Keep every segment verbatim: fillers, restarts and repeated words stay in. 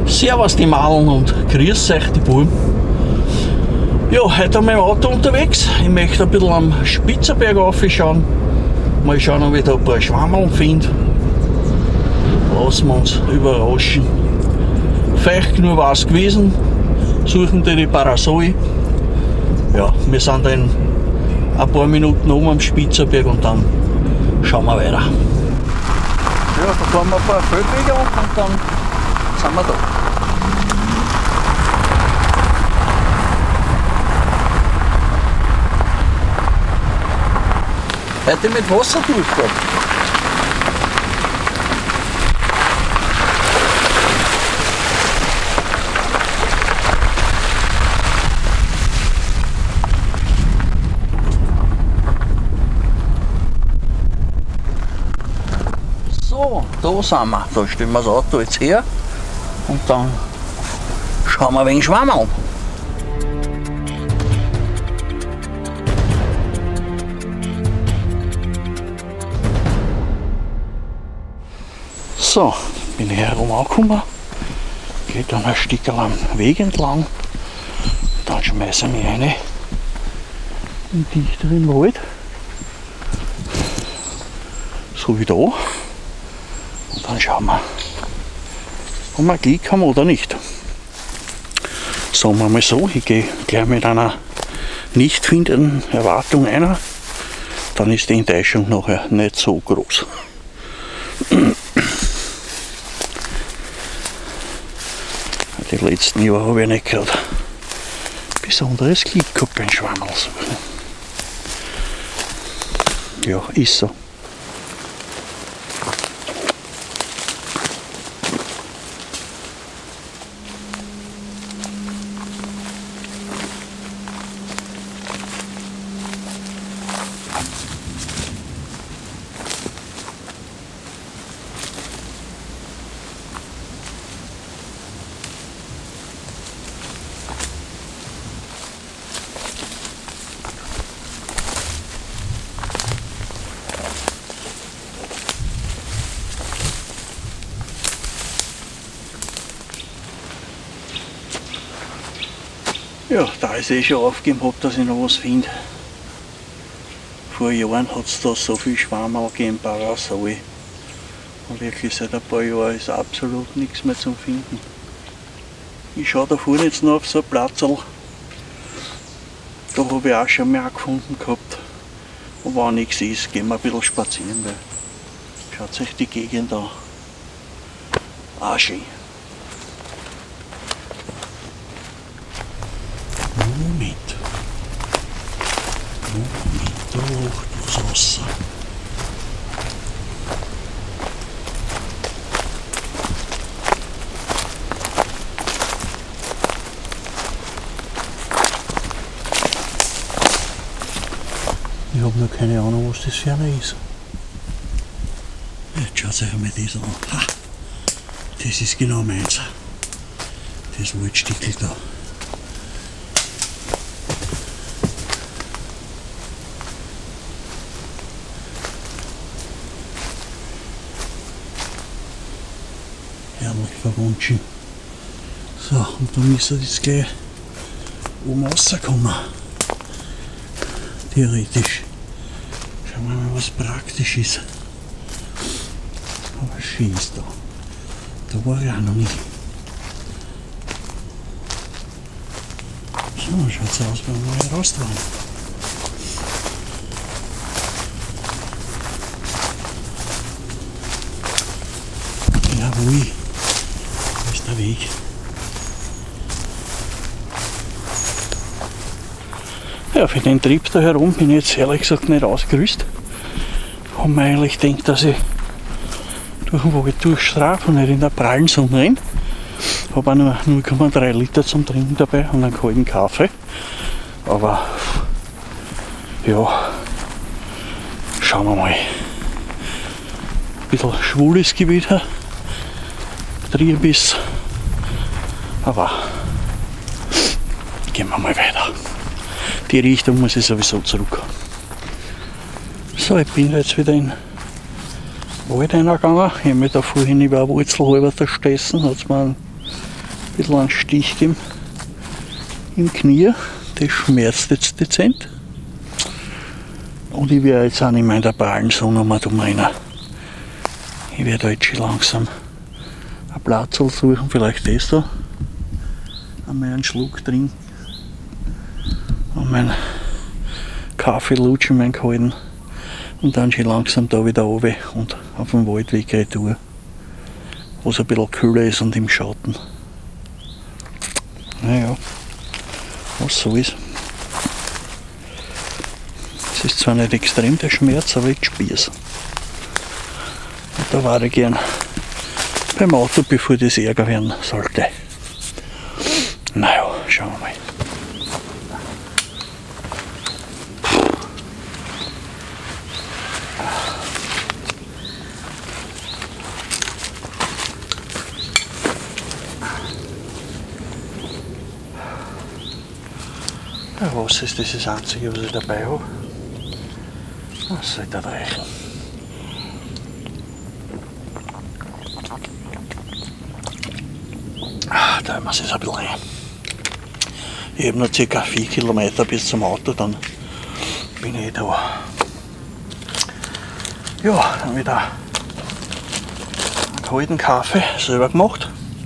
Servus die Malen und grüß euch die Buben. Ja, heute haben wir im Auto unterwegs. Ich möchte ein bisschen am Spitzerberg aufschauen. Mal schauen, ob ich da ein paar Schwammeln finde. Lassen wir uns überraschen. Feucht nur war es gewesen. Suchen die, die Parasol. Ja, wir sind dann ein paar Minuten oben am Spitzerberg und dann schauen wir weiter. Ja, da fahren wir ein paar Feldwege ab und dann sind wir da. Heute mit Wasserdurchgang. So, da sind wir. Da stellen wir das Auto jetzt her und dann schauen wir wegen Schwammeln. So, bin ich herum angekommen, gehe dann ein Stück am Weg entlang, dann schmeiße ich mich rein in den dichteren Wald, so wie da, und dann schauen wir, ob wir Glück haben oder nicht. Sagen wir mal so, ich gehe gleich mit einer nicht findenden Erwartung ein, dann ist die Enttäuschung nachher nicht so groß. Die letzten Jahre habe ich nicht gerade besonderes Glück gehabt beim Schwammelsuchen. Ja, ist so. Ja, da ich eh schon aufgegeben habe, dass ich noch was finde. Vor Jahren hat es da so viel Schwammerl gegeben, Parasol. Und wirklich seit ein paar Jahren ist absolut nichts mehr zum Finden. Ich schaue da vorne jetzt noch auf so ein Platzl. Da habe ich auch schon mehr gefunden gehabt. Und wenn nichts ist, gehen wir ein bisschen spazieren, weil schaut sich die Gegend an. Ah, schön. Moment. Moment, da lacht was raus. Ich habe noch keine Ahnung, was das für eine ist. Jetzt schaut euch einmal das an. Ha! Das ist genau meins. Das Waldstickel da. Herrlich verwunschen. So, und dann müsste jetzt gleich oben rauskommen. Theoretisch. Schauen wir mal, was praktisch ist. Aber schön ist da. Da war ich auch noch nicht. So, schaut es aus, wenn wir mal rausfahren. Jawohl. Der Weg. Ja, für den Trip da herum bin ich jetzt ehrlich gesagt nicht ausgerüstet. Ich habe mir eigentlich gedacht, dass ich durch den Wald durchstrafe und nicht in der prallen Sonne rein. Ich habe auch nur null Komma drei Liter zum Trinken dabei und einen kalten Kaffee. Aber ja, schauen wir mal. Ein bisschen schwules Gebiet hier. Triebis. Aber gehen wir mal weiter. Die Richtung muss ich sowieso zurück. So, ich bin jetzt wieder in den Wald reingegangen. Ich habe mich da vorhin über eine Wurzel halber verstessen, hat es mir einen ein bisschen einen Stich im, im Knie. Das schmerzt jetzt dezent. Und ich werde jetzt auch nicht mehr in der prallen Sonne rein. Ich werde jetzt schon langsam einen Platz suchen, vielleicht das da. Einmal einen Schluck trinken. Und meinen Kaffee lutschen, meinen kalten. Und dann schon langsam da wieder runter und auf dem Waldweg retour. Wo es ein bisschen kühler ist und im Schatten. Naja, was soll's. Es ist zwar nicht extrem der Schmerz, aber ich spüre es. Und da war ich gern beim Auto, bevor das Ärger werden sollte. Naja, schauen wir mal. Ja, was ist das, das Einzige, was ich dabei habe? Das sollte reichen. Ah, da muss ich ein bisschen rein. Ich habe noch ca. vier Kilometer bis zum Auto, dann bin ich da. Ja, dann wieder einen kalten Kaffee selber gemacht.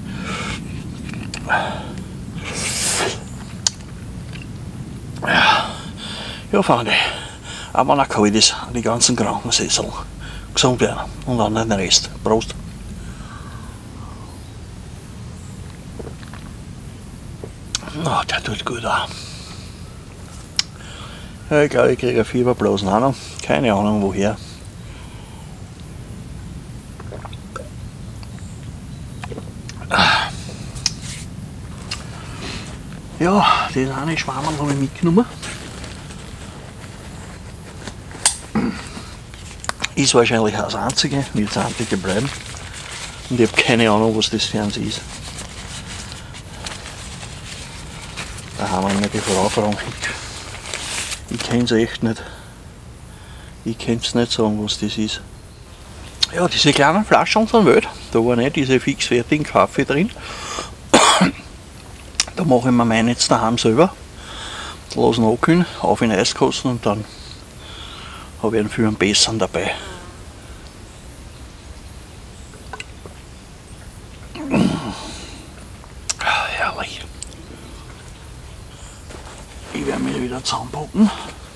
Ja, Freunde, auch wenn er kalt ist, die ganzen Krankensessel gesund werden und dann den Rest. Prost! Na, oh, der tut gut auch. Ja, ich glaube, ich kriege ein Fieberblasen auch noch. Keine Ahnung woher. Ja, das eine Schwammerl habe ich mitgenommen. Ist wahrscheinlich auch das einzige, wird das einzige bleiben. Und ich habe keine Ahnung, was das für eins ist. Da haben wir nicht die Frau fragen. Ich kenne es echt nicht. Ich kann es nicht sagen, was das ist. Ja, diese kleinen Flaschen von Welt, da war nicht diese fixfertigen Kaffee drin. Da mache ich mir meinen jetzt daheim selber. Lasse ihn abkühlen, auf in Eiskosten und dann habe ich einen für einen besseren dabei. Herrlich. Ich werde mich wieder zusammenpacken.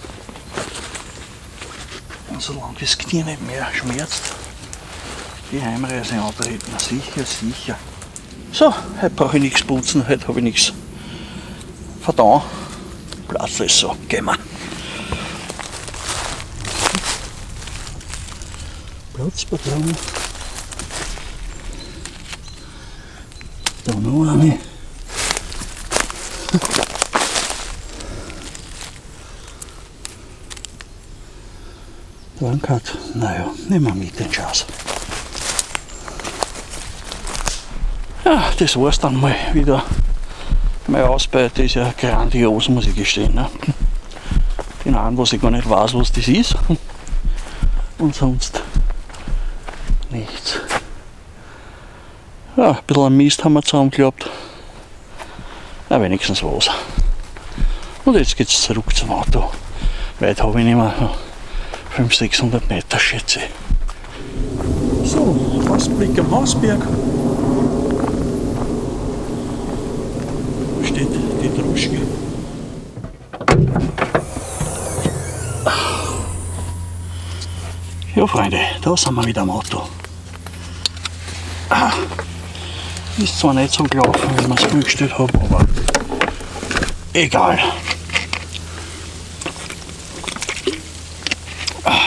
Und solange das Knie nicht mehr schmerzt, die Heimreise antreten. Sicher, sicher. So, heute brauche ich nichts putzen, heute habe ich nichts verdauen. Platz ist so, gehen wir. Platzpatronen. Da noch eine. Danke. Naja, nehmen wir mit den Chance. Ja, das war's dann mal wieder. Mein Ausbeute ist ja grandios, muss ich gestehen. Ne? Den einen, was ich gar nicht weiß, was das ist. Und sonst nichts. Ja, ein bisschen Mist haben wir zusammengeklappt. Ja, wenigstens was. Und jetzt geht's zurück zum Auto. Weit habe ich nicht mehr. fünfhundert, sechshundert Meter schätze ich. So, Ausblick am Hausberg. Da steht die Droschke. Ja, Freunde, da sind wir wieder am Auto. Ah, ist zwar nicht so gelaufen, wie ich es vorgestellt habe, aber egal. Ah,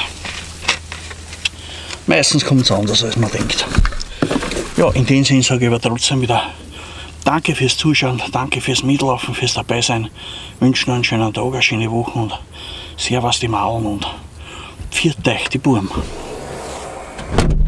meistens kommt es anders, als man denkt. Ja, in dem Sinne sage ich aber trotzdem wieder danke fürs Zuschauen, danke fürs Mitlaufen, fürs Dabeisein. Wünsche noch einen schönen Tag, eine schöne Woche und servus die Mauern und pfiat euch die Burm.